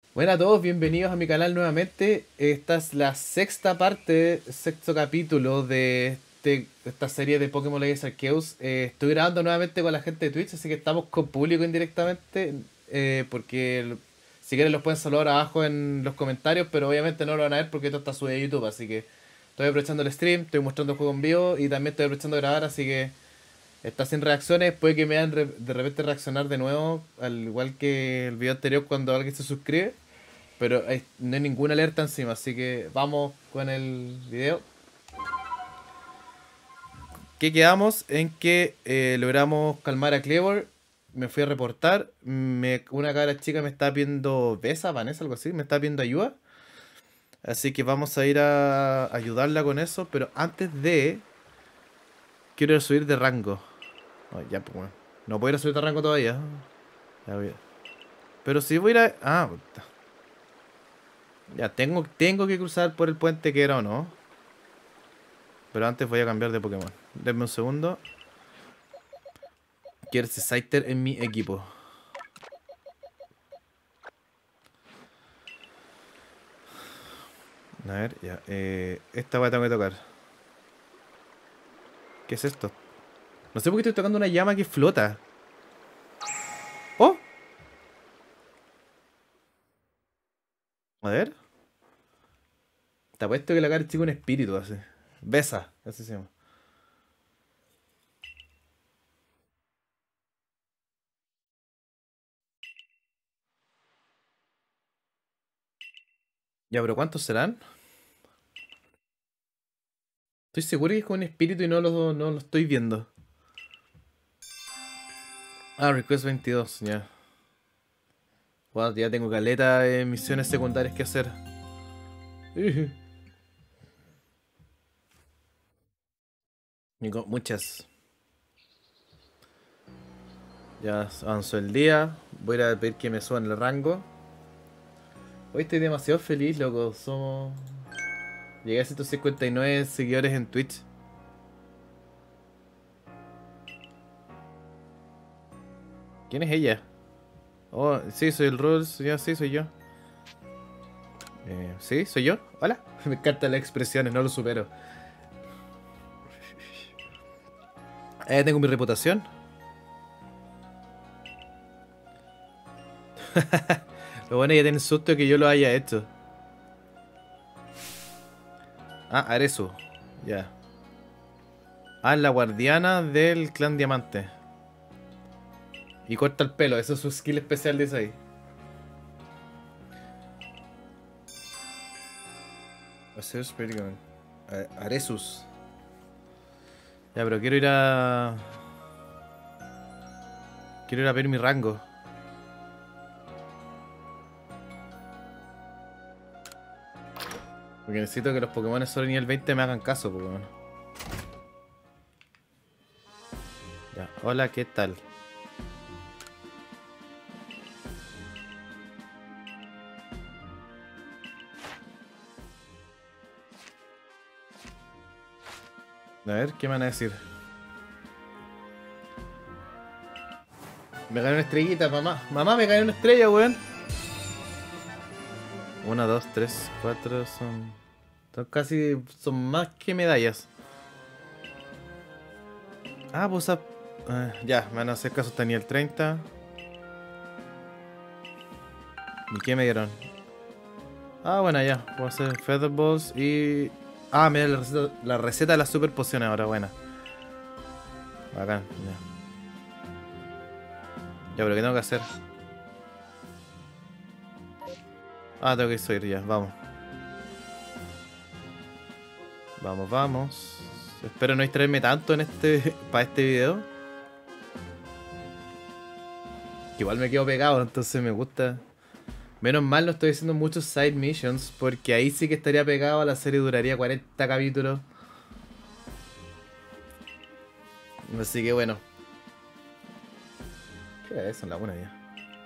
Buenas a todos, bienvenidos a mi canal nuevamente. Esta es la sexta parte, sexto capítulo de esta serie de Pokémon Legends Arceus. Estoy grabando nuevamente con la gente de Twitch, así que estamos con público indirectamente. Si quieren los pueden saludar abajo en los comentarios, pero obviamente no lo van a ver porque esto está subido a YouTube, así que estoy aprovechando el stream, estoy mostrando el juego en vivo y también estoy aprovechando de grabar, así que está sin reacciones. Puede que me hagan de repente reaccionar de nuevo, al igual que el video anterior cuando alguien se suscribe. Pero no hay ninguna alerta encima, así que vamos con el video. ¿Qué quedamos? En que logramos calmar a Clever. Me fui a reportar. Una cabra chica me está pidiendo Besa, Vanessa, algo así. Me está pidiendo ayuda. Así que vamos a ir a ayudarla con eso. Pero antes de... Quiero ir a subir de rango. Oh, ya, pues bueno. No puedo ir a subir de rango todavía. Ya voy Pero sí voy a ir a... Ah, puta. Ya, tengo que cruzar por el puente que era o no. Pero antes voy a cambiar de Pokémon. Denme un segundo. Quiero ese Scyther en mi equipo. A ver, ya. Esta voy a tener que tocar. ¿Qué es esto? No sé por qué estoy tocando una llama que flota. ¡Oh! A ver. Te apuesto que la cara chica un espíritu así. Besa, así se llama. Ya, pero ¿cuántos serán? Estoy seguro que es con un espíritu y no lo estoy viendo. Ah, Request 22, ya. Wow, ya tengo caleta de misiones secundarias que hacer. Muchas. Ya avanzó el día. Voy a ir a pedir que me suban el rango. Hoy estoy demasiado feliz, loco. Llegué a 159 seguidores en Twitch. ¿Quién es ella? Oh, sí, soy el Rules. Ya, sí, soy yo. Sí, soy yo. Hola. Me encantan las expresiones, no lo supero. Tengo mi reputación. Lo bueno es que tienen susto de que yo lo haya hecho. Ah, Aresu. Ya. Ah, la guardiana del clan Diamante. Y corta el pelo, eso es su skill especial de ahí. Aresus Perigon. Aresus. Ya, pero quiero ir a... Quiero ir a ver mi rango. Porque necesito que los Pokémon solo nivel 20 me hagan caso, Pokémon. Ya, hola, ¿qué tal? A ver, ¿qué me van a decir? Me gané una estrellita, mamá. Mamá, me gané una estrella, weón. Una, dos, tres, cuatro, son casi... Son más que medallas. Ah, pues... ya, me van a hacer caso hasta nivel 30. ¿Y qué me dieron? Ah, bueno, ya. Puedo hacer Feather Balls y... Ah, mira la receta de las super pociones ahora, buena. Bacán, ya. Ya, pero ¿qué tengo que hacer? Ah, tengo que subir ya, vamos. Vamos, vamos. Espero no distraerme tanto en para este video. Que igual me quedo pegado, entonces me gusta. Menos mal no estoy haciendo muchos side missions, porque ahí sí que estaría pegado, la serie duraría 40 capítulos. Así que bueno. ¿Qué es eso? En la buena ya.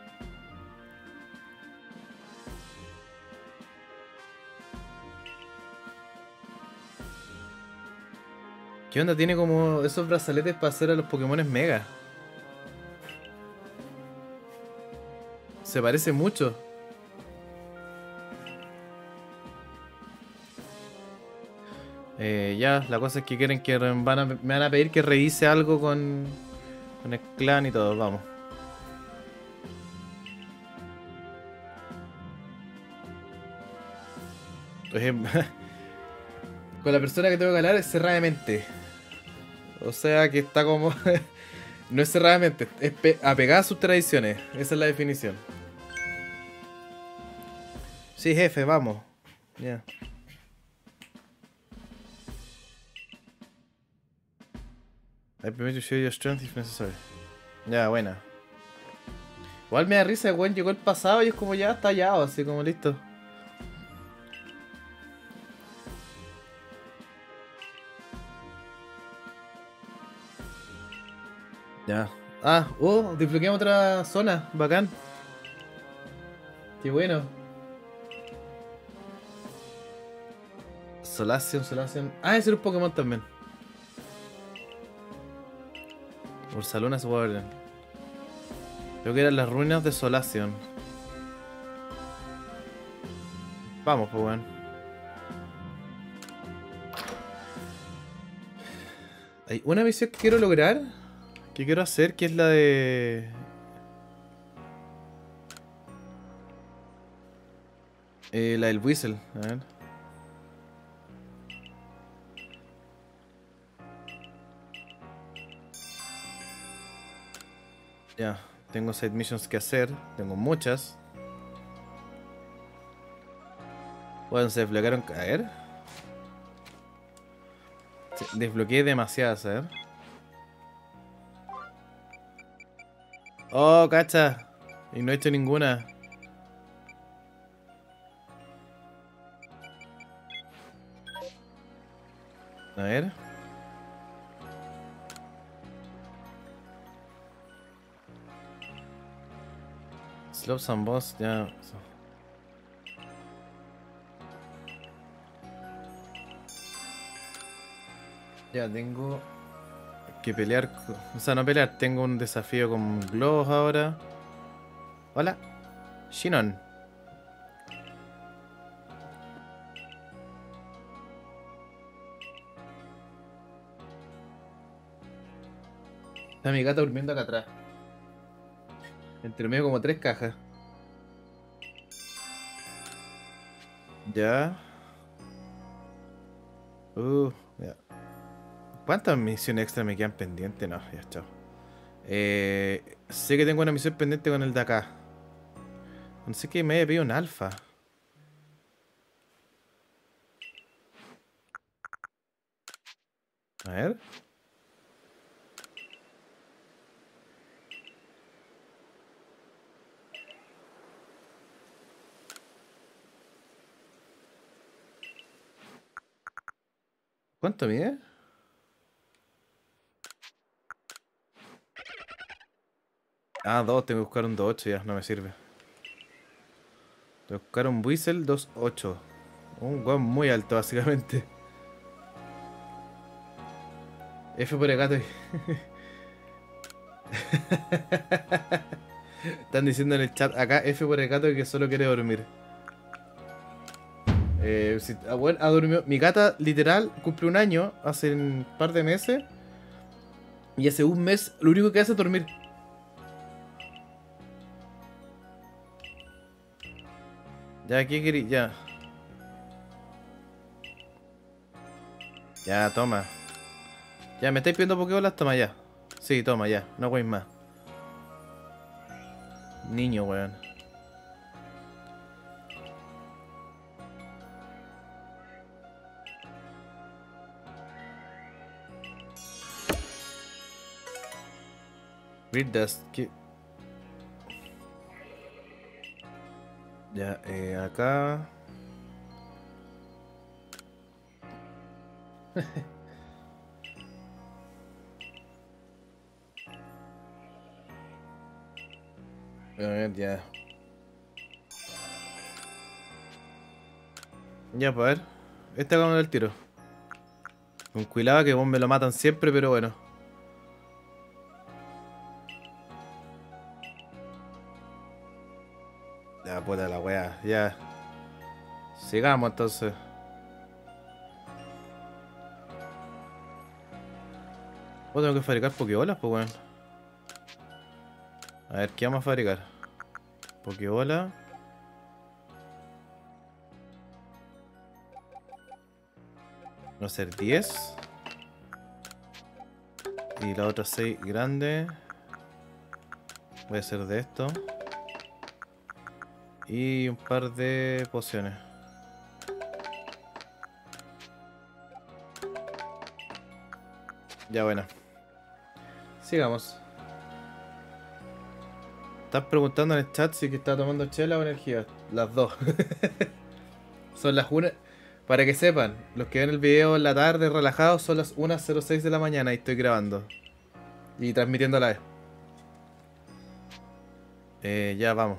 ¿Qué onda? Tiene como esos brazaletes para hacer a los Pokémones Mega. Se parece mucho. Ya, la cosa es que quieren que me van a pedir que revise algo con el clan y todo, vamos. Con la persona que tengo que hablar es cerradamente. O sea que está como... no es cerradamente, es apegada a sus tradiciones. Esa es la definición. Sí, jefe, vamos. Ya. I permit you to share your strength if necessary. Ya, buena. Igual me da risa, el weón llegó el pasado y es como ya está hallado, así como listo. Ya. Ah, oh, desbloqueamos otra zona, bacán. Qué bueno. Solación, Solación. Ah, ese era un Pokémon también. Ursaluna Warden. Creo que eran las ruinas de Solación. Vamos, pues weón. Hay una misión que quiero lograr. Que quiero hacer, que es la de... la del Whistle. A ver. Ya, tengo side missions que hacer. Tengo muchas. Bueno, se desbloquearon. A ver. Desbloqueé demasiadas, a ver. Oh, cacha. Y no he hecho ninguna. A ver. Slopes and Boss, ya. Ya tengo que pelear. O sea, no pelear. Tengo un desafío con globos ahora. Hola. Shinon. Está mi gata durmiendo acá atrás. Entre medio como 3 cajas. Ya. Ya. ¿Cuántas misiones extra me quedan pendientes? No, ya, chao. Sé que tengo una misión pendiente con el de acá. No sé que me haya pedido un alfa. A ver. ¿Cuánto mide? Ah, 2, tengo que buscar un 2.8 ya, no me sirve. Tengo que buscar un Whistle 2.8. Un weón muy alto, básicamente. F por el gato. Están diciendo en el chat acá F por el gato que solo quiere dormir. Si, bueno, ha dormido. Mi gata literal cumple un año hace un par de meses. Y hace un mes lo único que hace es dormir. Ya, ¿qué querí? Ya. Ya, toma. Ya, ¿me estáis pidiendo Pokébolas? Toma ya. Sí, toma ya. No voy más. Niño, weón. Read Dust. Ya, acá. A ver, ya. Ya, pues a ver. Este hagámoslo el tiro. Con cuidado que vos me lo matan siempre, pero bueno. Ya, puta la wea. Ya. Sigamos entonces. Oh, tengo que fabricar pokebolas, pues weón. A ver, ¿qué vamos a fabricar? Pokebola. Va a ser 10. Y la otra 6 grande. Voy a hacer de esto. Y un par de pociones. Ya, bueno. Sigamos. Estás preguntando en el chat si que está tomando chela o energía. Las dos. Son las 1. Para que sepan, los que ven el video en la tarde relajados son las 1:06 de la mañana y estoy grabando. Y transmitiendo a la vez. Ya vamos.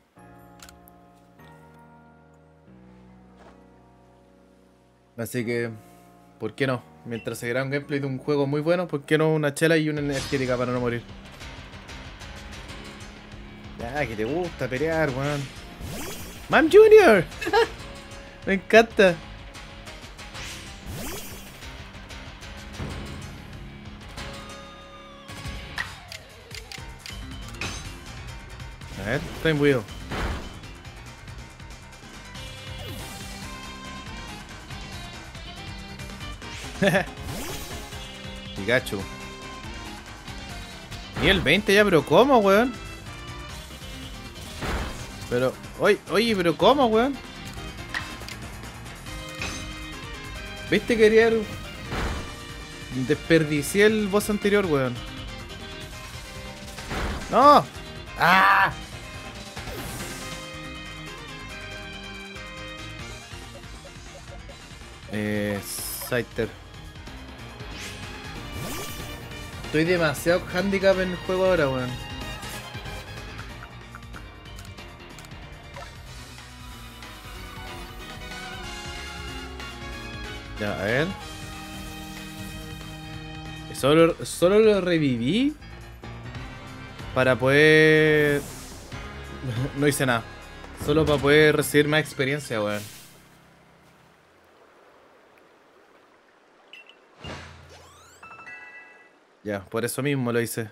Así que, ¿por qué no? Mientras se graba un gameplay de un juego muy bueno, ¿por qué no una chela y una energética para no morir? Ya, que te gusta pelear, weón. ¡Mam Junior! Me encanta. A ver, Flame Wheel. Pikachu. Nivel 20 ya, pero ¿cómo, weón? Pero, oye, pero ¿cómo, weón? ¿Viste que quería... Desperdicié el boss anterior, weón. ¡No! ¡Ah! Scyther. Estoy demasiado handicap en el juego ahora, weón. Ya, a ver. Solo lo reviví para poder... No hice nada. Solo para poder recibir más experiencia, weón. Ya, por eso mismo lo hice.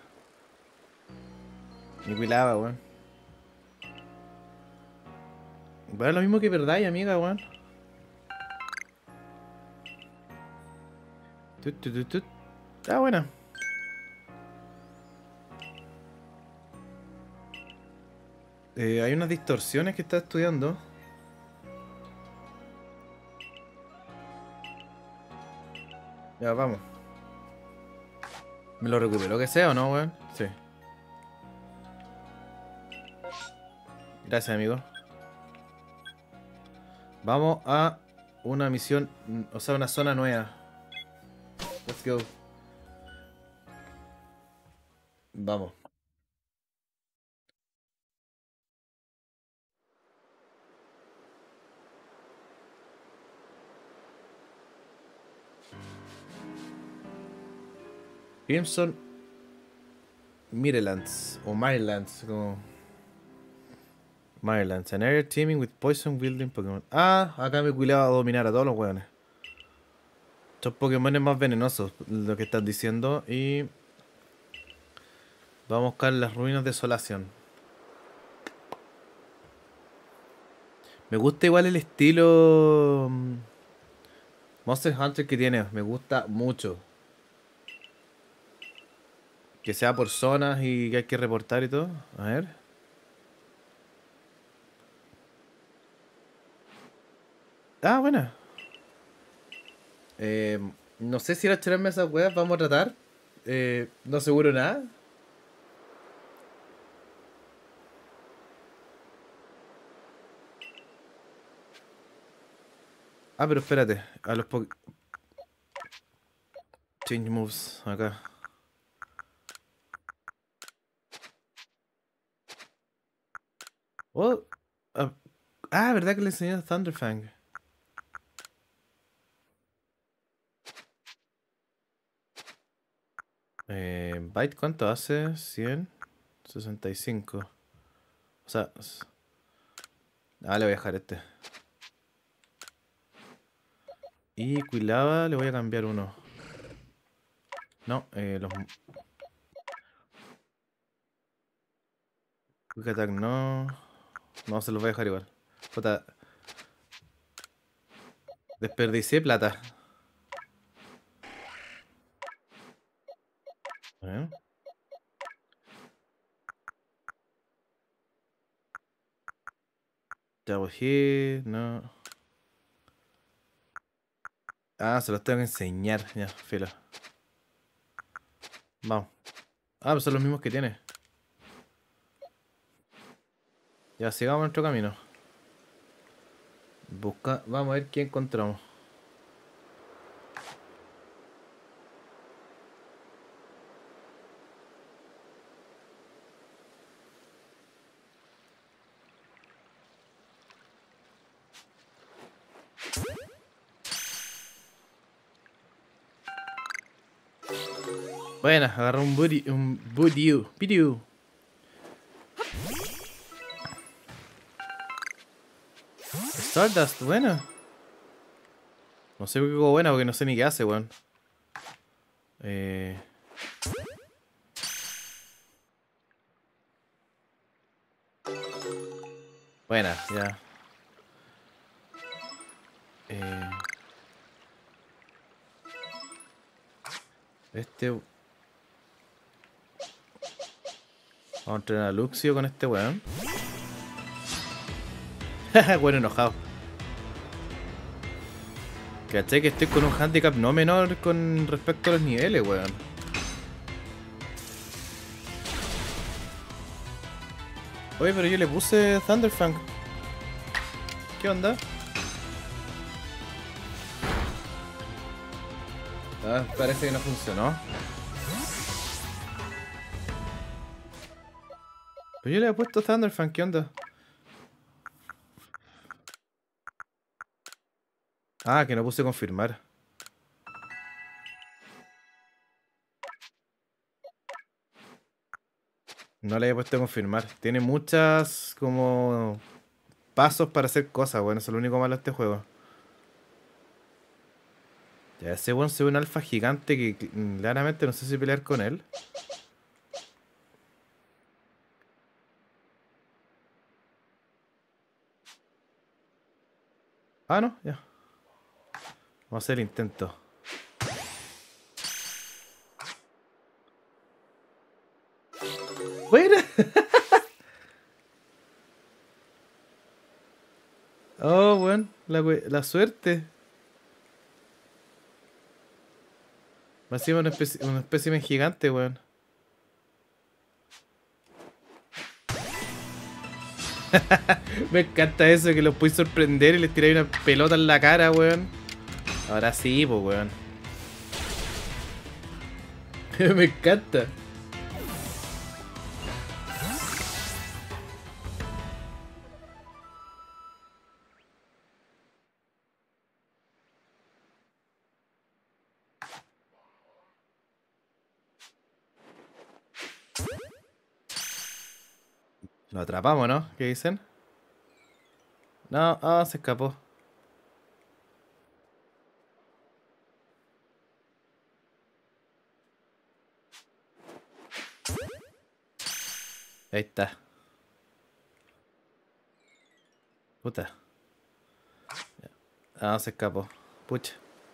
Me cuilaba, weón. Bueno, lo mismo que verdad, amiga, weón. Está buena. Hay unas distorsiones que está estudiando. Ya, vamos. ¿Me lo recupero que sea o no, weón? Sí. Gracias, amigo. Vamos a una misión, o sea, una zona nueva. Let's go. Vamos. Crimson Mirelands o Mirelands, como Mirelands, an area teeming with poison wielding Pokémon. Ah, acá me cuidaba a dominar a todos los weones. Estos Pokémon más venenosos, lo que estás diciendo. Y vamos a buscar las ruinas de Desolación. Me gusta igual el estilo Monster Hunter que tiene, me gusta mucho. Que sea por zonas y que hay que reportar y todo. A ver. Ah, buena. Eh, no sé si ir a echarme esas weas, vamos a tratar. No aseguro nada. Ah, pero espérate. A los Change moves acá. Oh, ah, ¿verdad que le enseñé a Thunderfang? Byte, ¿cuánto hace? 165. O sea, le voy a dejar este. Y Quilava le voy a cambiar uno. No, los... Quick Attack no... No, se los voy a dejar igual. Puta, desperdicié plata. ¿Eh? Double hit, no. Ah, se los tengo que enseñar. Ya, filo. Vamos. Ah, pues son los mismos que tiene. Ya, sigamos nuestro camino. Busca... Vamos a ver qué encontramos. Buena, agarré un booty... Un Budew. Budew. Stardust, buena. No sé qué juego buena porque no sé ni qué hace, weón. Eh... Buena, ya. Eh... Este... Vamos a entrenar a Luxio con este weón. Bueno, enojado. ¿Cachai? Que estoy con un handicap no menor con respecto a los niveles, weón. Oye, pero yo le puse Thunderfang. ¿Qué onda? Ah, parece que no funcionó. Pero yo le he puesto Thunderfang, ¿qué onda? Ah, que no puse confirmar. No le he puesto confirmar. Tiene muchas como pasos para hacer cosas, bueno, eso es lo único malo de este juego. Ya, ese weón se ve un alfa gigante que claramente no sé si pelear con él. Ah, no, ya. Vamos a hacer el intento. Buena. Oh, weón, la suerte. Me hacía un espécimen gigante, weón. Me encanta eso, que los puedes sorprender y les tiráis una pelota en la cara, weón. Ahora sí, pues, weón. Me encanta. Lo atrapamos, ¿no? ¿Qué dicen? No, ah, se escapó. Ahí está. Puta. Ah, se escapó. Pucha.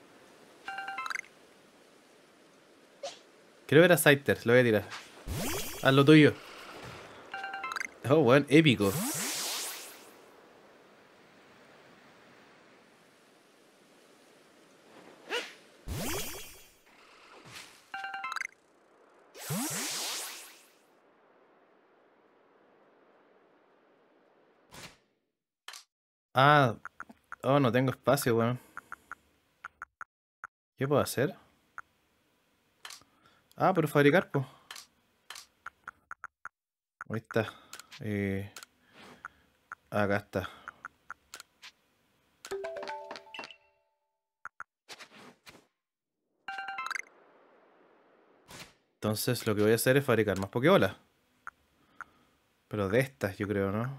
Quiero ver a Scyther, lo voy a tirar. Haz lo tuyo. Oh, weón, épico. Ah, oh, no tengo espacio, weón. ¿Qué puedo hacer? Ah, pero fabricar, pues. Ahí está. Eh, acá está. Entonces lo que voy a hacer es fabricar más Pokébolas. Pero de estas, yo creo, ¿no?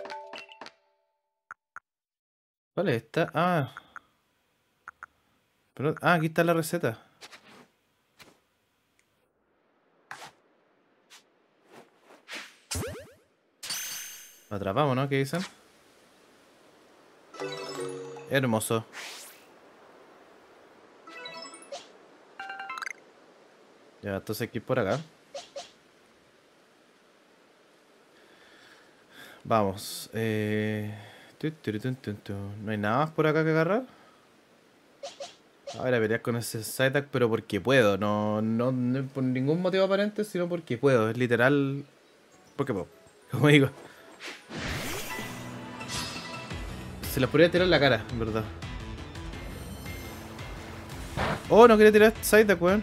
¿Cuál es esta? Ah, Pero, aquí está la receta. Lo atrapamos, ¿no? ¿Qué dicen? Hermoso. Ya, entonces hay que ir por acá. Vamos. No hay nada más por acá que agarrar. Ahora pelear con ese Psyduck, pero porque puedo. No por ningún motivo aparente, sino porque puedo. Es literal. Porque puedo. Como digo. Se las podría tirar en la cara, en verdad. Oh, no quería tirar a Psyduck, weón.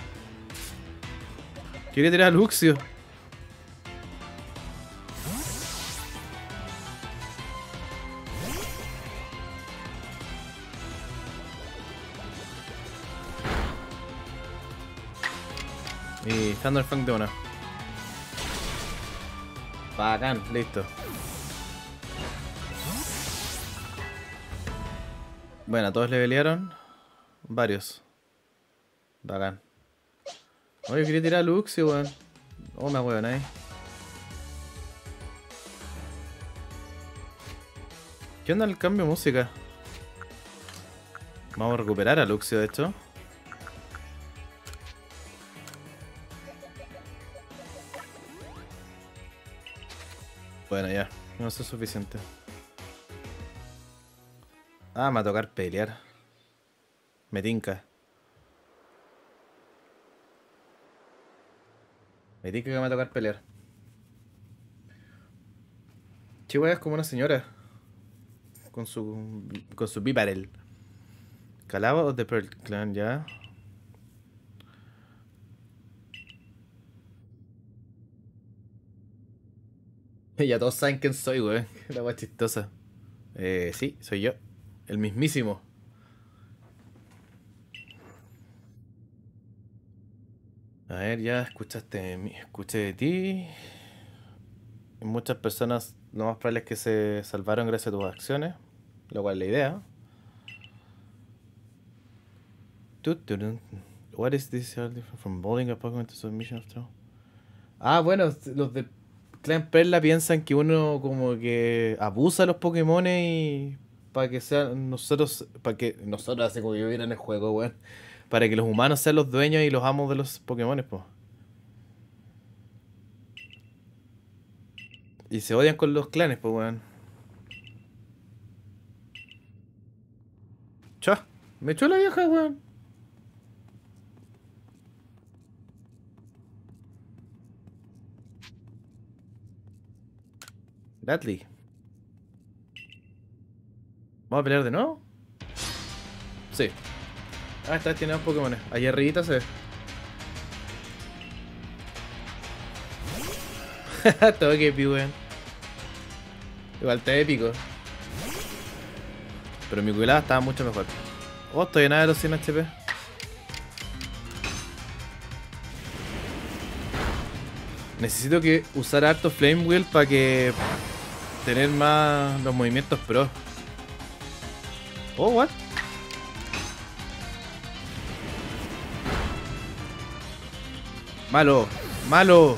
Quería tirar a Luxio. Y Thunderfang de una. Bacán, listo. Bueno, todos levelearon. Varios. Bacán. Oye, quería tirar a Luxio, weón. Oh, me weón ahí. ¿Qué onda el cambio de música? Vamos a recuperar a Luxio, de hecho. Bueno, ya. No es suficiente. Ah, me va a tocar pelear. Me tinca. Me tinca que me va a tocar pelear. Chihuahua es como una señora. Con su Bibarel. Calabo of the Pearl Clan, ya. Ya todos saben quién soy, weón. La wea chistosa. Sí, soy yo. El mismísimo. A ver, ya escuché de ti. Muchas personas, lo más probable es que se salvaron gracias a tus acciones. Lo cual es la idea. What is this different from bowling a Pokémon to submission of throw? Ah, bueno, los de Clan Perla piensan que uno como que abusa a los Pokémon y para que sean nosotros, para que nosotros así como vivir en el juego, weón. Para que los humanos sean los dueños y los amos de los Pokémon, pues. Y se odian con los clanes, pues, weón. Chá, me echó la vieja, weón. Bradley. ¿Vamos a pelear de nuevo? Sí. Ah, esta vez tiene dos Pokémon. Allá arribita se ve. Todo que épico, weón. Igual está épico. Pero mi cuilada estaba mucho mejor. Oh, estoy en nada de los 100 HP. Necesito que usar harto Flame Wheel para que tener más los movimientos pro. Oh, what? Malo, malo.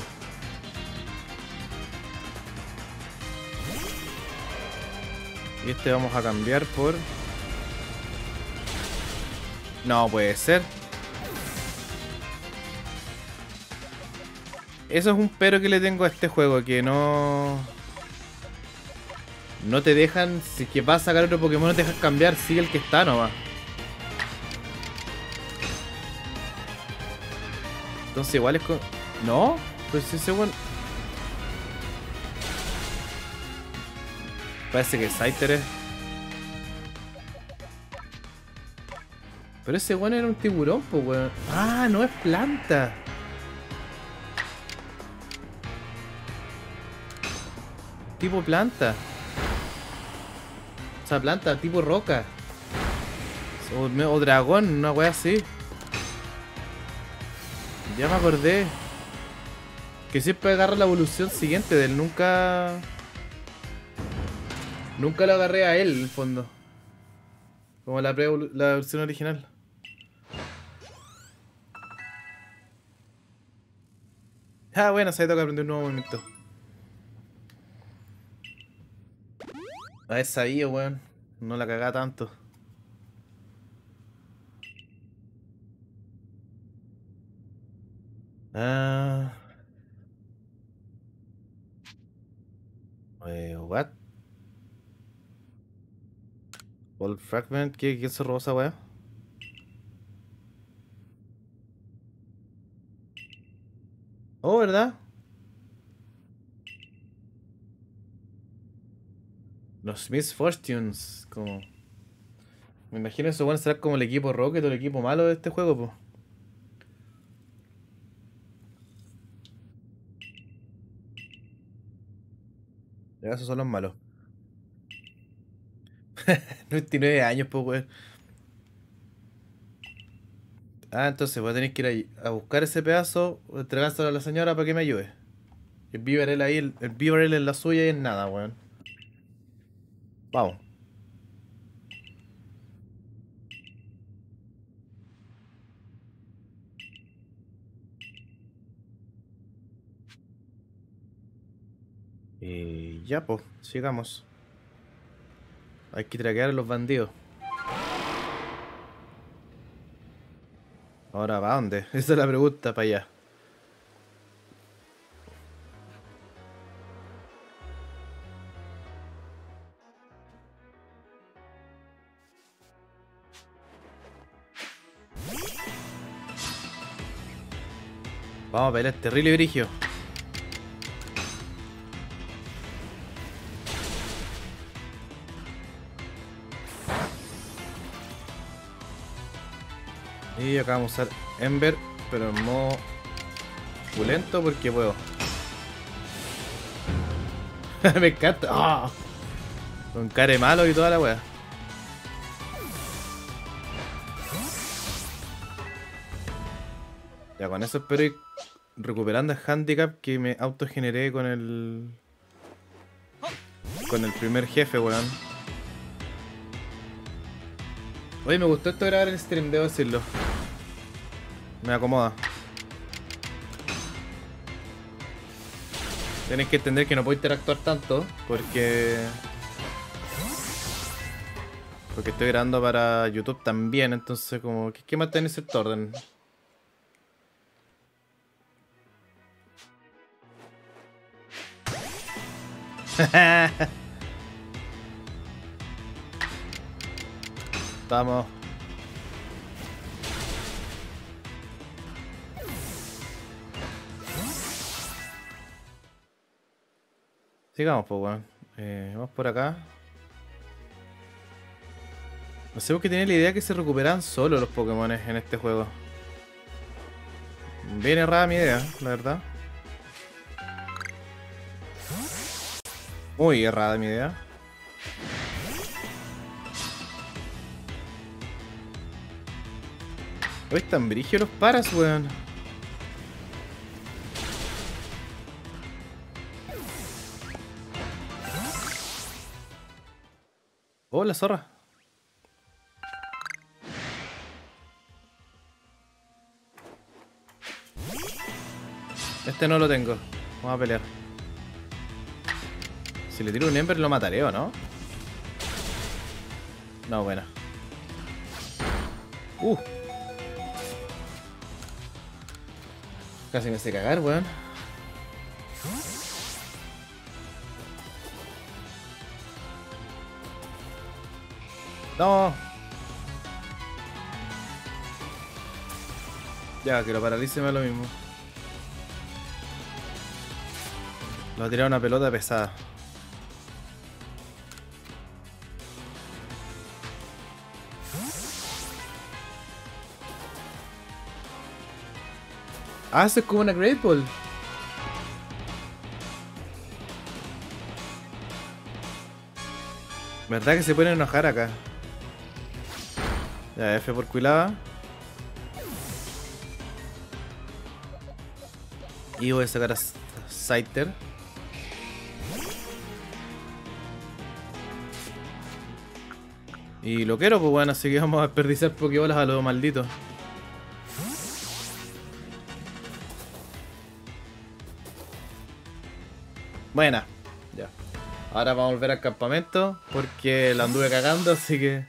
Y este vamos a cambiar por... No puede ser. Eso es un pero que le tengo a este juego, que no... No te dejan, si es que vas a sacar otro Pokémon no te dejan cambiar, sigue el que está nomás. Entonces igual es con... No, pues ese bueno... Parece que Scyther es... Pero ese bueno era un tiburón, pues weón. Ah, no es planta. Tipo planta. O sea, planta, tipo roca. O dragón, una wea así. Ya me acordé. Que siempre agarra la evolución siguiente de él. Nunca lo agarré a él, en el fondo. Como la versión original. Ah, bueno, se toca aprender un nuevo movimiento. A ver, sabía, weón. No la cagaba tanto. Ah. What? Ball Fragment, ¿quién se robó esa weá? Oh, ¿verdad? Los Misfortunes, como. Me imagino eso, bueno, será como el equipo Rocket o el equipo malo de este juego, pues. Ya, esos son los malos. 99 años, pues, weón. Ah, entonces voy a tener que ir ahí a buscar ese pedazo, entregárselo a la señora para que me ayude. El Beaver ahí, el Beaver en la suya y en nada, weón. Vamos. Y ya, pues, sigamos. Hay que traquear a los bandidos. Ahora, ¿para dónde? Esa es la pregunta, para allá. Vamos a pelear terrible y brigio. Y acá vamos a usar Ember, pero en modo pulento porque puedo. Me encanta. ¡Ah! Con care malo y toda la wea. Ya con eso espero ir recuperando el handicap que me autogeneré con el. Con el primer jefe, weón. Oye, me gustó esto de grabar el stream, debo decirlo. Me acomoda. Tienes que entender que no puedo interactuar tanto porque estoy grabando para YouTube también, entonces como que hay que mantener cierto orden. Vamos. Sigamos, pues, weón. Vamos por acá. No sé por qué tenía la idea que se recuperan solo los Pokémon en este juego. Bien errada mi idea, la verdad. Muy errada mi idea. Hoy están brígidos los paras, weón. Oh, la zorra. Este no lo tengo. Vamos a pelear. Si le tiro un Ember lo mataré, ¿o no? No, buena. Casi me hace cagar, weón. No. Ya, que lo paralice me da lo mismo. Lo va a tirar una pelota pesada. Ah, eso es como una Great Ball. ¿Verdad que se pueden enojar acá? Ya, F por cuilada. Y voy a sacar a Scyther. Y lo quiero, pues bueno, así que vamos a desperdiciar Pokébolas a los malditos. Buena. Ya. Ahora vamos a volver al campamento porque la anduve cagando, así que...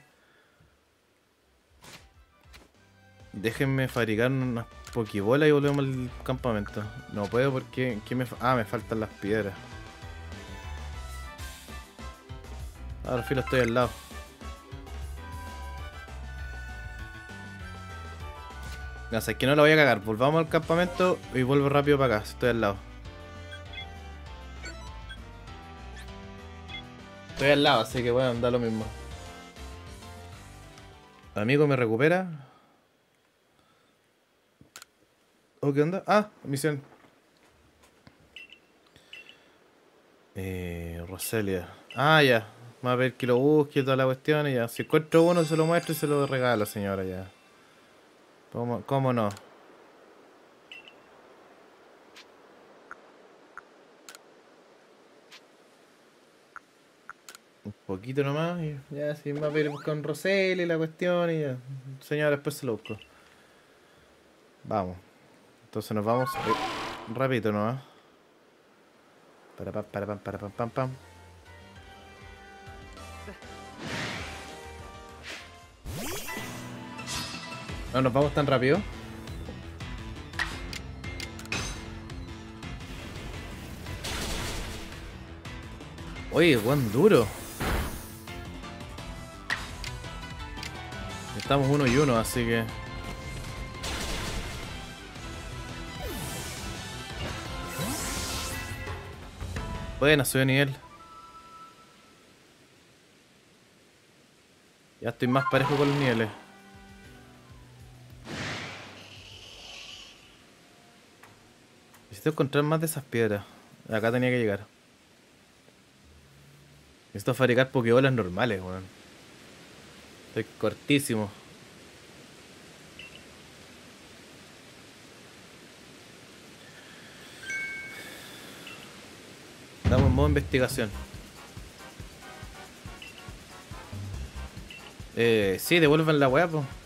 Déjenme fabricar unas pokébolas y volvemos al campamento. No puedo porque... me faltan las piedras. Ahora filo estoy al lado. No sé, es que no la voy a cagar. Volvamos al campamento y vuelvo rápido para acá. Estoy al lado. Estoy al lado, así que bueno, da lo mismo. Amigo, ¿me recupera? ¿O qué onda? Ah, misión. Roselia. Ah, ya. Va a ver que lo busque y toda la cuestión y ya. Si encuentro uno, se lo muestro y se lo regalo, señora, ya. ¿Cómo no? Un poquito nomás y ya, si va a ver con Roselia y la cuestión y ya. Señora, después se lo busco. Vamos. Entonces nos vamos rapidito nomás. Para pam, para pam, para pam, pam, pam. No nos vamos tan rápido. Oye, buen duro. Estamos 1-1, así que... Bueno, subió nivel. Ya estoy más parejo con los niveles. Necesito encontrar más de esas piedras. Acá tenía que llegar. Necesito fabricar pokébolas normales, weón. Estoy cortísimo. Estamos en modo investigación. Sí, devuelvan la weá, po.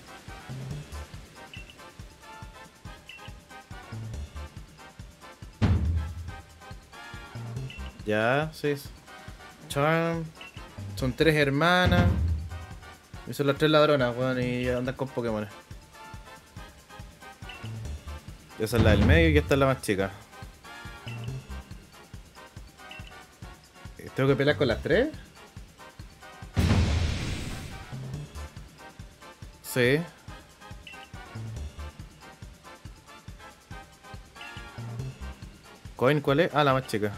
Ya, sí. Charm. Son 3 hermanas. Y son las 3 ladronas, weón, y andan con Pokémon. Esa es la del medio y esta es la más chica. ¿Tengo que pelear con las 3? Sí. Coin, ¿cuál es? Ah, la más chica.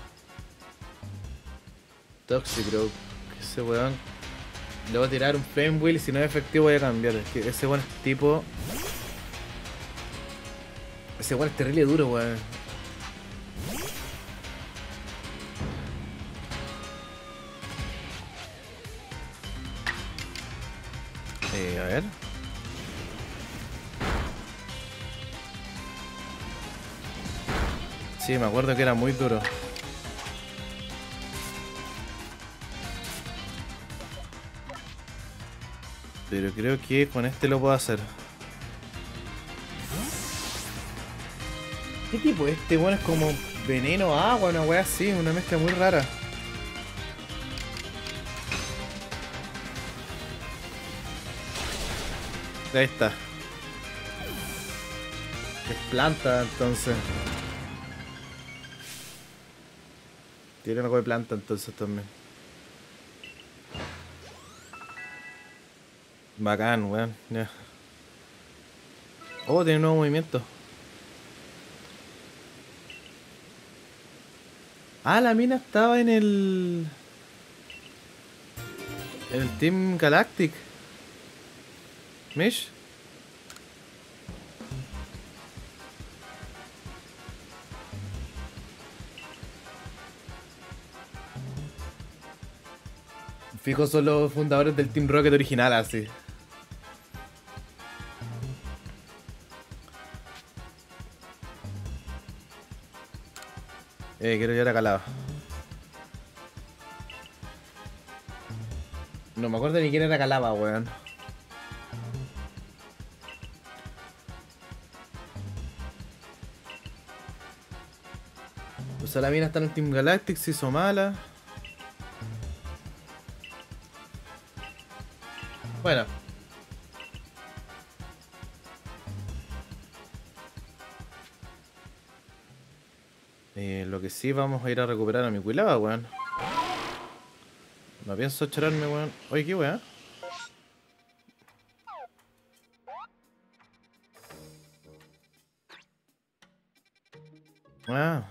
Toxicroak. Ese weón. Le voy a tirar un Flame Wheel y si no es efectivo voy a cambiar. Es que ese weón es tipo... Ese weón es terrible duro, weón. A ver. Sí, me acuerdo que era muy duro. Pero creo que con este lo puedo hacer. ¿Qué tipo es este? Bueno, es como veneno, agua, una wea así, una mezcla muy rara. Ahí está. Es planta, entonces. Tiene algo de planta, entonces también. Bacán, weón. Ya. Oh, tiene un nuevo movimiento. Ah, la mina estaba en el... En el Team Galactic. Mish. Fijo, son los fundadores del Team Rocket original, así. Quiero llegar a Calaba. No me acuerdo ni quién era Calaba, weón. Salamina está en el Team Galactic, se hizo mala. Bueno. Lo que sí, vamos a ir a recuperar a mi Quilava, weón. No pienso chorarme, weón. Oye, qué weón. Ah.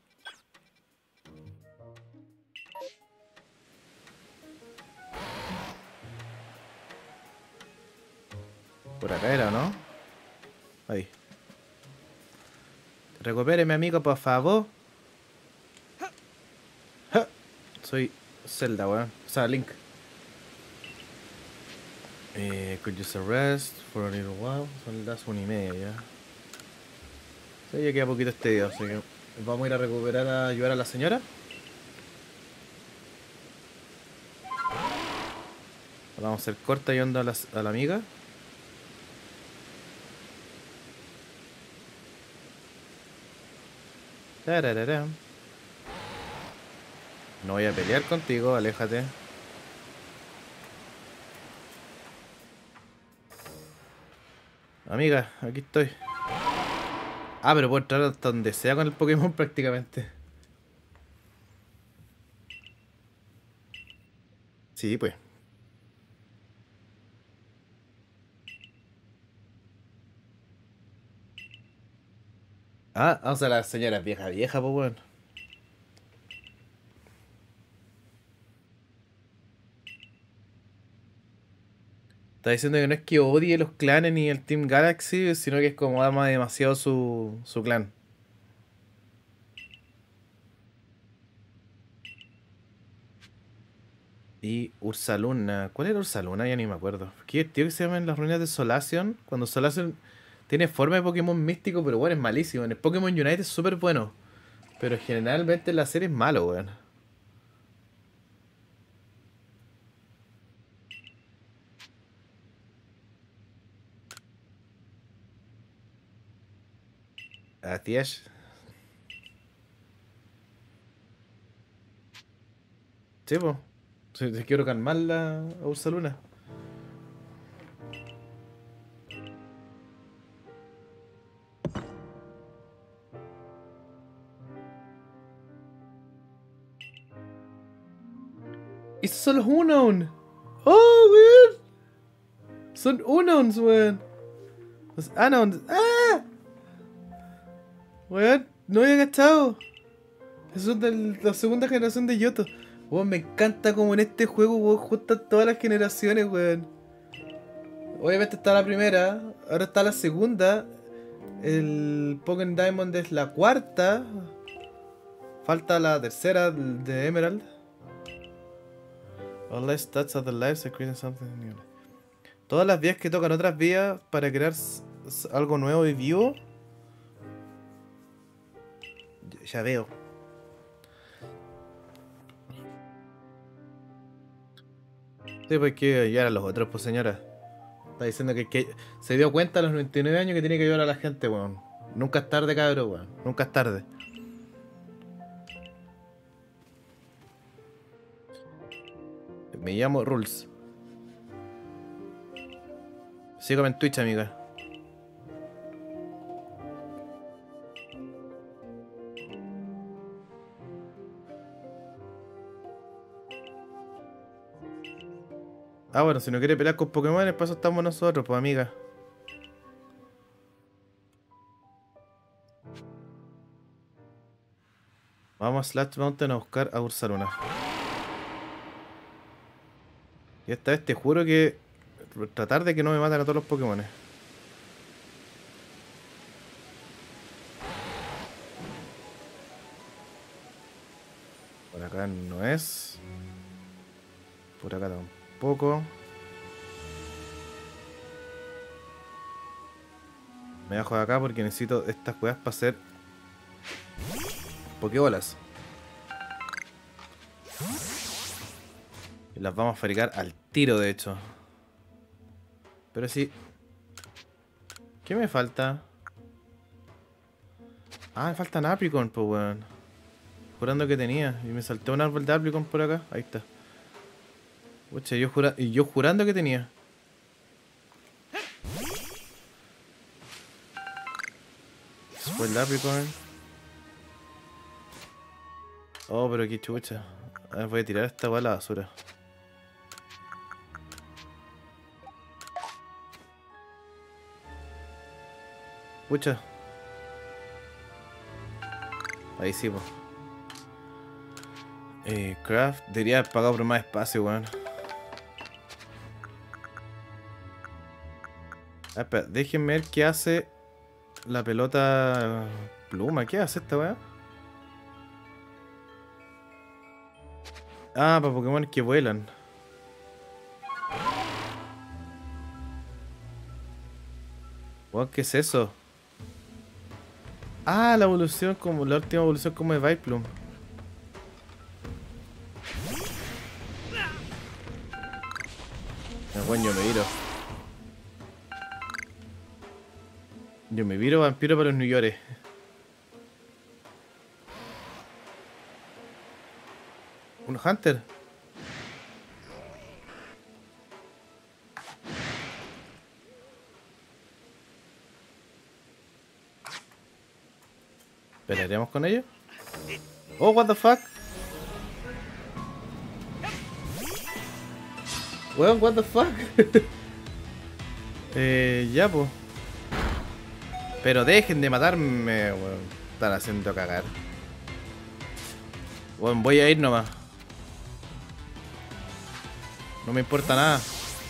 Por acá era, ¿no? Ahí. Recupéreme, amigo, por favor. Ja. Soy Zelda, weón. O sea, Link. Could use a rest for a little while. Son las 1:30 ya. Sí, ya queda poquito este día, así que vamos a ir a recuperar a ayudar a la señora. Vamos a hacer corta y onda a la amiga. Tararara. No voy a pelear contigo, aléjate. Amiga, aquí estoy. Ah, pero puedo entrar hasta donde sea con el Pokémon prácticamente. Sí, pues. Ah, o sea, la señora es vieja, vieja, pues bueno. Está diciendo que no es que odie los clanes ni el Team Galaxy, sino que es como ama demasiado su clan. Y Ursaluna. ¿Cuál era Ursaluna? Ya ni me acuerdo. ¿Qué tío que se llama en las ruinas de Solaceon? Cuando Solaceon tiene forma de Pokémon místico, pero bueno, es malísimo. En el Pokémon Unite es súper bueno. Pero generalmente en la serie es malo, weón. Así es. Sí, po. Si quiero calmarla a Ursaluna. ¡Y esos son los Unown! ¡Oh, weón! Son Unowns, weón. Los Anowns. ¡Ah! Weón, no había cachado. Esos son de la segunda generación de Yoto. Weón, me encanta como en este juego, weón, juntan todas las generaciones, weón. Obviamente está la primera, ahora está la segunda. El Pokémon Diamond es la cuarta. Falta la tercera de Emerald. All the stats of the lives are creating something new. Todas las vías que tocan otras vías para crear algo nuevo y vivo. Ya veo. Sí, pues hay que ayudar a los otros, pues señora. Está diciendo que se dio cuenta a los 99 años que tiene que ayudar a la gente, weón. Nunca es tarde, cabrón, weón. Nunca es tarde. Me llamo Rules. Sígueme en Twitch, amiga. Ah, bueno, si no quiere pelear con Pokémon, para eso estamos nosotros, pues, amiga. Vamos a Slash Mountain a buscar a Ursaluna. Y esta vez te juro que tratar de que no me maten a todos los Pokémon. Por acá no es. Por acá tampoco. Me bajo de acá porque necesito estas weas para hacer Pokébolas. Y las vamos a fabricar al tiro, de hecho. Pero sí. ¿Qué me falta? Ah, me falta Napricon, pues weón. jurando que tenía. Y me salté un árbol de Applicon por acá. Ahí está. Pucha, yo jurando que tenía. Fue el Applicon. Oh, pero qué chucha. A ver, voy a tirar esta weá a la basura. Pucha. Ahí sí, po. Craft. Debería haber pagado por más espacio, weón. Ah, espera, déjenme ver qué hace la pelota pluma. ¿Qué hace esta weá? Ah, para Pokémon que vuelan. Weón, ¿qué es eso? Ah, la evolución como. La última evolución como de Vileplume. Bueno, yo me viro. Yo me viro vampiro para los New York. ¿Un Hunter? ¿Pelearemos con ellos? Oh, what the fuck? Weón, what the fuck? Ya, pues. Pero dejen de matarme, weón. Están haciendo cagar. Weón, voy a ir nomás. No me importa nada.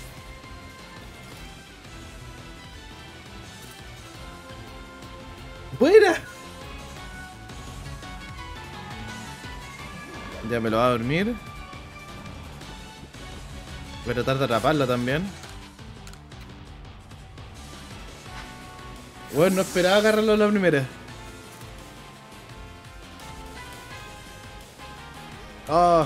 ¡Buena! Ya me lo va a dormir. Voy a tratar de atraparlo también. Bueno, no esperaba agarrarlo a la primera. Oh.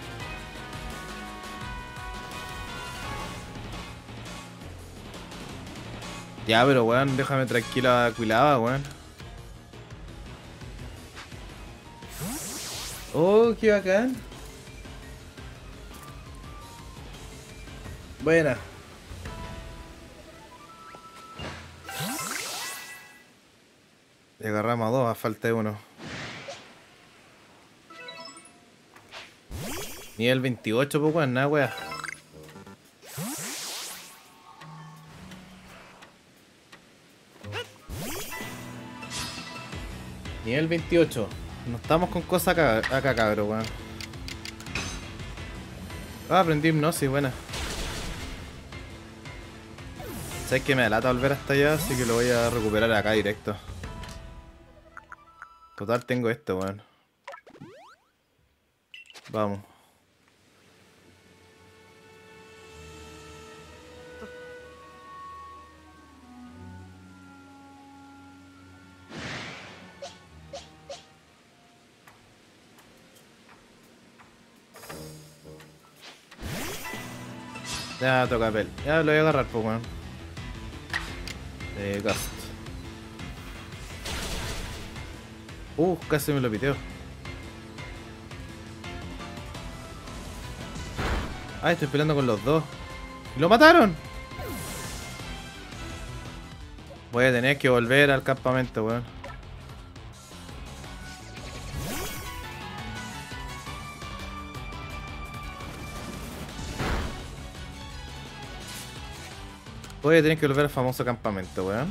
Ya, pero weón, déjame tranquila, cuilada, weón. Oh, qué bacán. Buena. Le agarramos a dos, a falta de uno. Nivel 28, pues weón, nada weón. Nivel 28. No estamos con cosas acá, cabrón, weón. Ah, aprendí hipnosis, buena. Sabes que me da lata volver hasta allá, así que lo voy a recuperar acá directo. Total, tengo esto, weón. Vamos. Ya toca pel. Ya lo voy a agarrar, pues, weón. Gast. Casi me lo piteo. Ah, estoy peleando con los dos. ¡Y lo mataron! Voy a tener que volver al campamento, weón. Voy a tener que volver al famoso campamento, weón.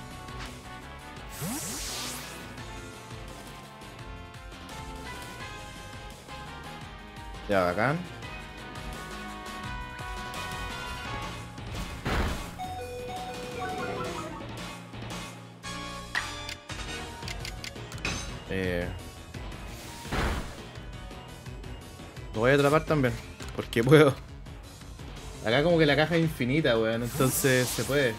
Ya, bacán. Lo voy a atrapar también, porque puedo. Acá como que la caja es infinita, weón, entonces se puede.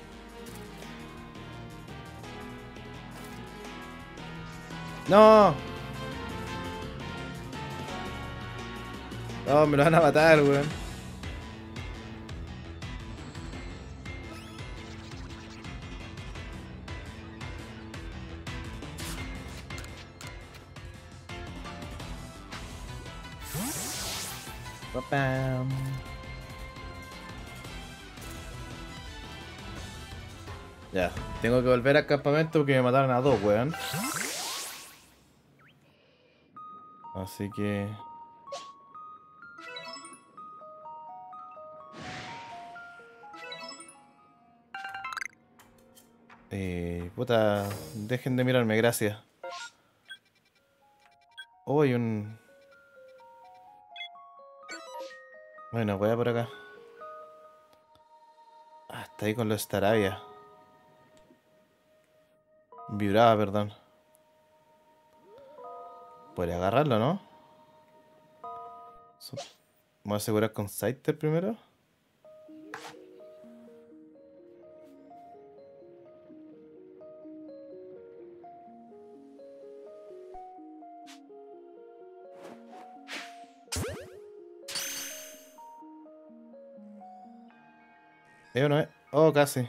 ¡No! No, me lo van a matar, weón. Papam. Ya, tengo que volver al campamento porque me mataron a dos, weón. Así que... puta, dejen de mirarme, gracias. Oh, hay un... Bueno, voy a por acá. Ah, está ahí con los Staravia. Vibraba, perdón. Podría agarrarlo, ¿no? So- Voy a asegurar con Scyther primero. ¿Eh o no es? Oh, casi.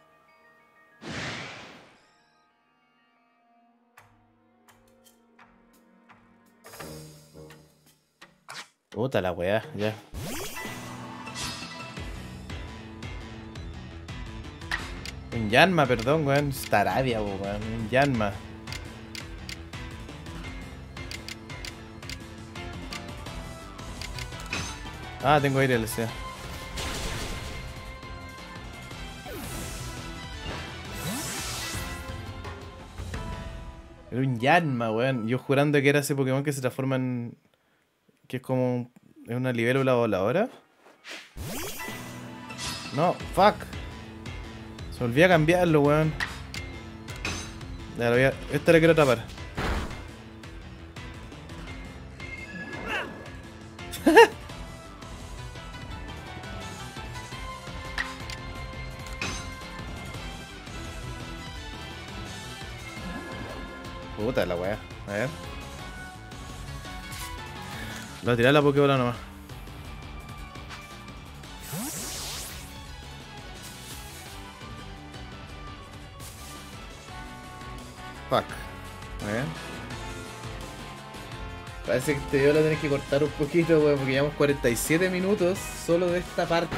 Puta la weá, ya. Un Yanma, perdón, weón. Staravia, weón. Un Yanma. Ah, tengo aire LC. Era un Yanma, weón. Yo jurando que era ese Pokémon que se transforma en... Que es como... Es una libélula voladora. No, fuck. Se me olvidó cambiarlo, weón. Ya, lo voy a... Esta la quiero atrapar. Puta la weá. A ver. Lo voy a tirar la Pokébola nomás. Fuck. A ver. Parece que este video lo tenés que cortar un poquito, weón, porque llevamos 47 minutos solo de esta parte.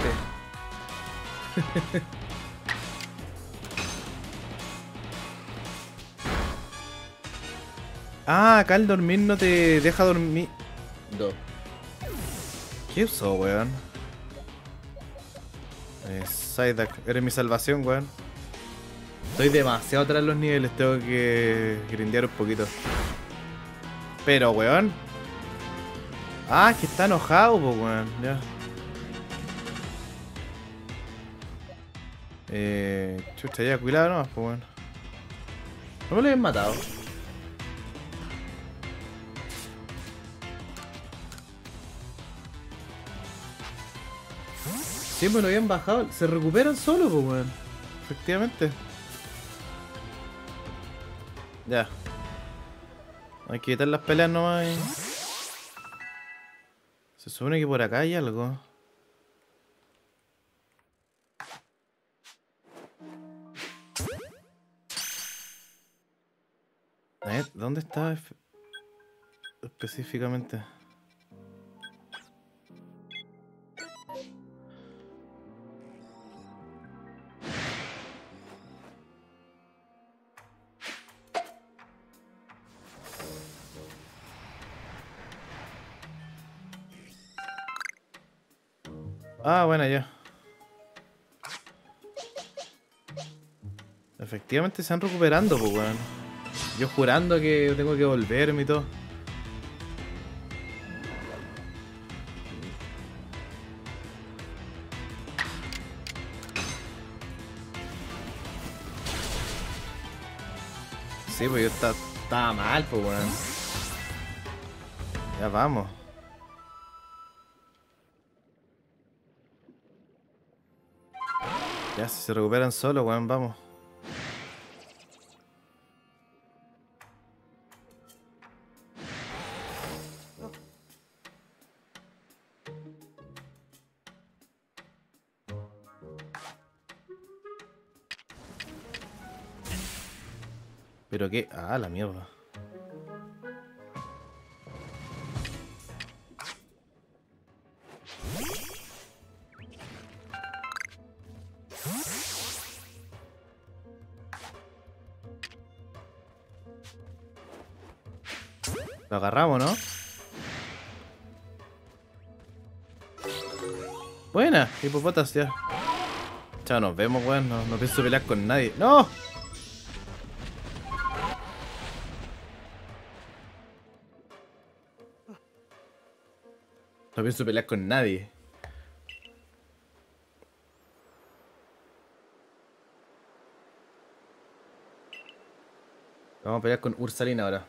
Ah, acá el dormir no te deja dormir. No. ¿Qué usó, weón? Psyduck, eres mi salvación, weón. Estoy demasiado atrás en los niveles, tengo que grindear un poquito. Pero, weón. Ah, es que está enojado, po, weón. Ya. Chucha, ya, cuidado nomás, po, weón. No me lo habían matado. Sí, me lo habían bajado. Se recuperan solo, pues, weón. Efectivamente. Ya. Hay que quitar las peleas nomás. Se supone que por acá hay algo. A ver, ¿dónde está específicamente? Ah, bueno, ya. Efectivamente se van recuperando, pues, weón. Yo jurando que tengo que volverme y todo. Sí, pues yo estaba mal, pues, weón. Ya vamos. Ya, si se recuperan solo, weón, vamos. Pero qué... Ah, la mierda. Lo agarramos, ¿no? Buena, hipopotas ya. Chao, nos vemos, weón. No pienso pelear con nadie. ¡No! No pienso pelear con nadie. Vamos a pelear con Ursalina ahora.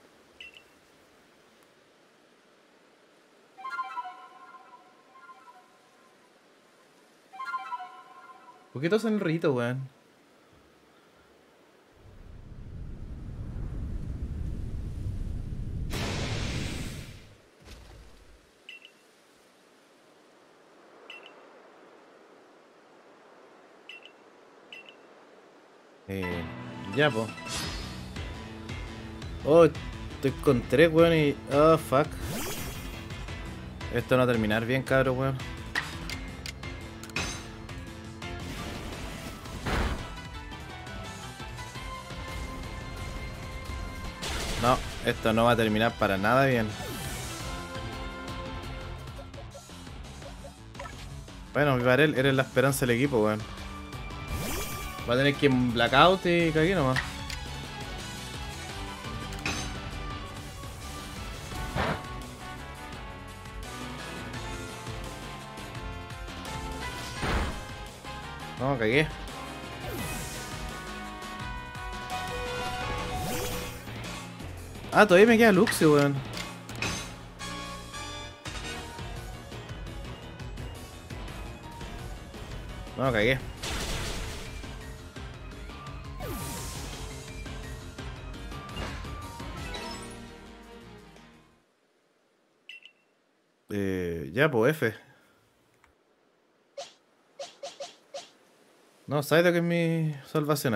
¿Por qué todos en el rito, weón? Ya, po. Oh, estoy con 3, weón, y... Oh, fuck. Esto no va a terminar bien, cabrón, weón. No, esto no va a terminar para nada bien. Bueno, Vivarel, eres la esperanza del equipo, weón. Va a tener que ir en blackout y cagué nomás. No, cagué. Ah, todavía me queda Luxio, weón. No, cagué. Ya, pues F. No, ¿sabes lo que es mi salvación,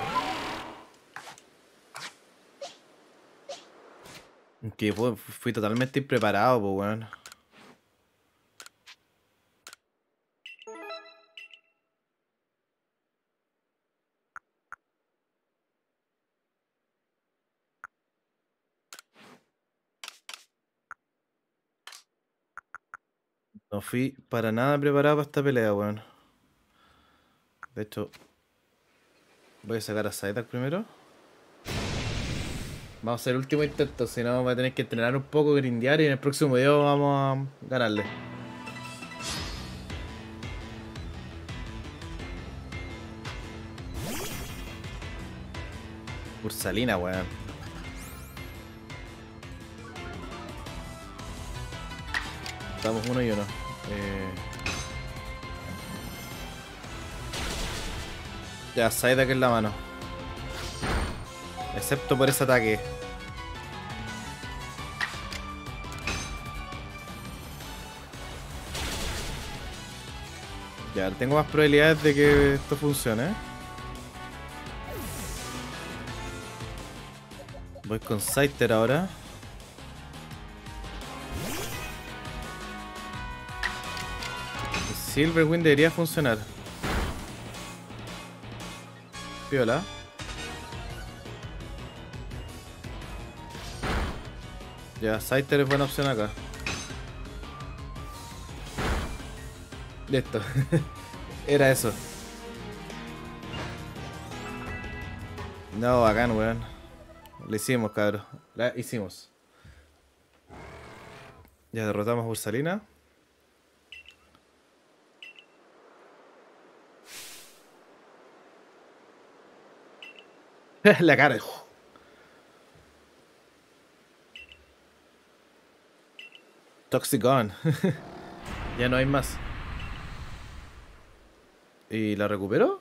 Que fui totalmente impreparado, pues, weón. No fui para nada preparado para esta pelea, weón. De hecho, voy a sacar a Psyduck primero. Vamos a hacer el último intento, si no voy a tener que entrenar un poco, grindear y en el próximo video vamos a ganarle. Ursalina, weón. Estamos 1 y 1. Ya, Psyduck en la mano. Excepto por ese ataque. Ya, tengo más probabilidades de que esto funcione. Voy con Scyther ahora. Silverwind debería funcionar. Piola. Ya, Scyther es buena opción acá. Listo. Era eso. No, bacán, weón. Lo hicimos, cabrón. La hicimos. Ya derrotamos a Ursalina. La cara. Toxic Gone. Ya no hay más. ¿Y la recuperó?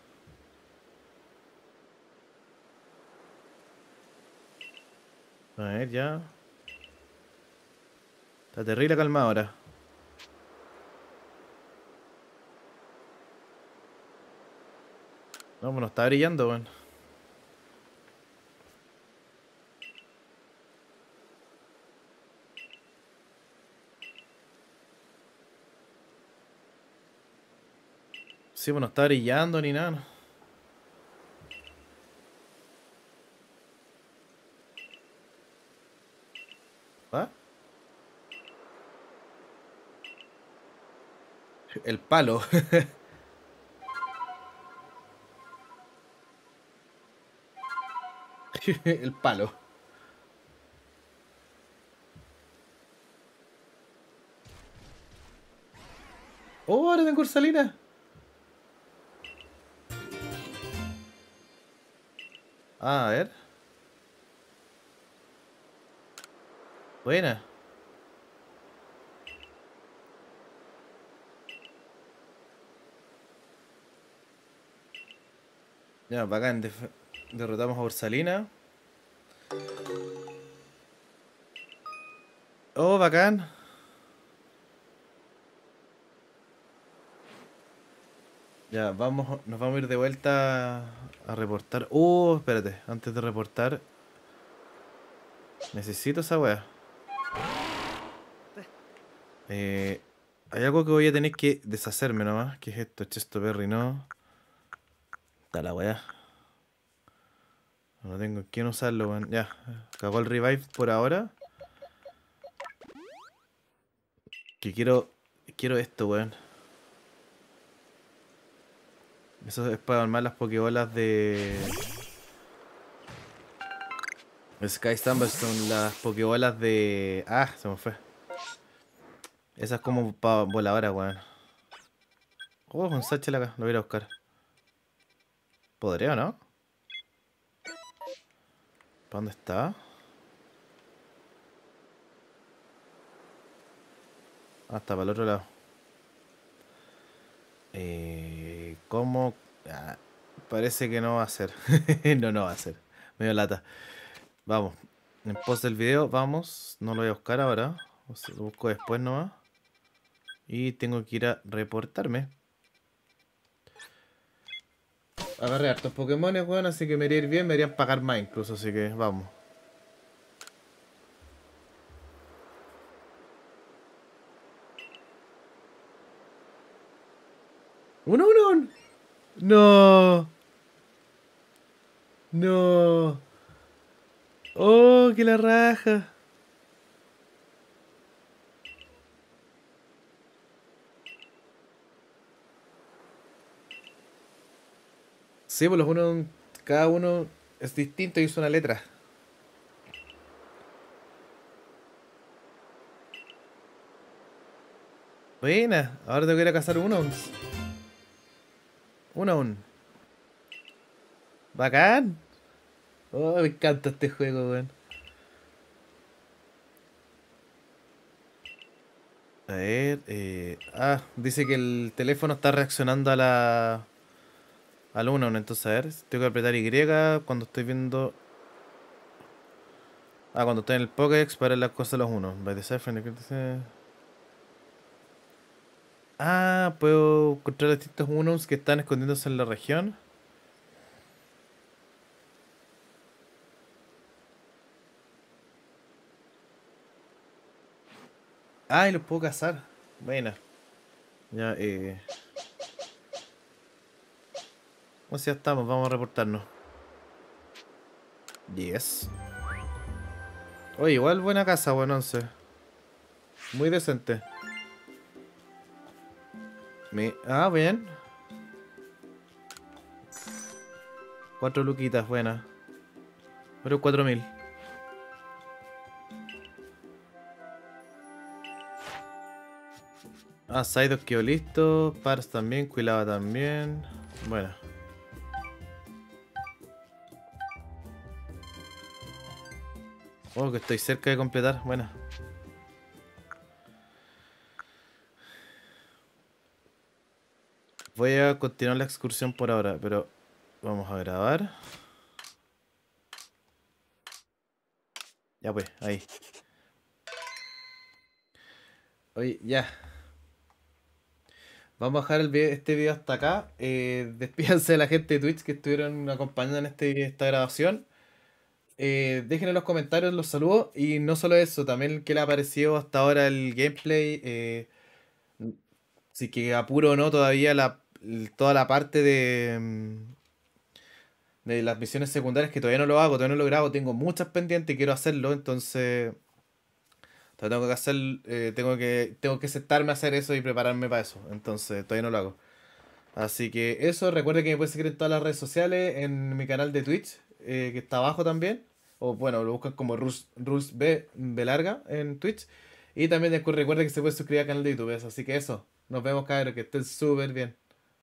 A ver, ya. Está terrible calma ahora. No, bueno, está brillando, weón. Sí, bueno, está brillando ni nada. El palo. El palo. Oh, ahora tengo Ursalina. Ah, a ver. Buena. Ya, bacán. Derrotamos a Ursalina. Oh, bacán. Ya, nos vamos a ir de vuelta a reportar. Espérate, antes de reportar, necesito esa wea. Eh, Hay algo que voy a tener que deshacerme nomás. ¿Qué es esto? Chestoberry, no. Está la wea. No tengo en quién usarlo, weón. Ya, cagó el revive por ahora. Que quiero esto, weón. Eso es para armar las pokebolas de Sky Stumblestone, las pokebolas de... Ah, se me fue. Esas como para voladoras, weón. Oh, un satchel acá, lo voy a ir a buscar. ¿Podría o no? ¿Para dónde está? Ah, está para el otro lado. ¿Cómo? Ah, parece que no va a ser. No, no va a ser. Medio lata. Vamos. En post del video, vamos. No lo voy a buscar ahora. Lo busco después nomás. Y tengo que ir a reportarme. Agarré hartos Pokémones, weón, así que me iría ir bien, me irían pagar más incluso, así que vamos. ¡Uno! ¡No! ¡No! ¡Oh, que la raja! Sí, pues los uno, cada uno es distinto y es una letra. Buena, ahora tengo que ir a cazar unos. Uno. Bacán. Oh, me encanta este juego, weón. A ver, dice que el teléfono está reaccionando a al uno, entonces a ver, tengo que apretar Y cuando estoy viendo... Ah, cuando estoy en el Pokédex para ver las cosas de los unos. By the Cipher, puedo encontrar distintos unos que están escondiéndose en la región. Ah, y los puedo cazar. Buena. Ya, o sea, estamos, vamos a reportarnos. Yes. Oye, igual buena casa, bueno, 11. Muy decente. Bien. 4 luquitas, buena. Pero 4000. Psyduck quedó listo. Pars también, Quilava también. Bueno. Oh, que estoy cerca de completar. Buena. Voy a continuar la excursión por ahora, pero vamos a grabar. Ya pues, ahí. Oye, ya. Vamos a dejar este video hasta acá. Despídanse de la gente de Twitch que estuvieron acompañando en esta grabación. Dejen en los comentarios los saludos. Y no solo eso, también qué le ha parecido hasta ahora el gameplay. Si que apuro o no todavía toda la parte de las misiones secundarias que todavía no lo hago, todavía no lo grabo. Tengo muchas pendientes y quiero hacerlo. Entonces Entonces tengo que hacer, tengo que sentarme a hacer eso y prepararme para eso. Entonces todavía no lo hago. Así que eso, recuerde que me puedes seguir en todas las redes sociales, en mi canal de Twitch, que está abajo también. O bueno, lo buscas como Rules B larga en Twitch. Y también recuerda que se puede suscribir al canal de YouTube. Así que eso, nos vemos, cabros, que estén súper bien.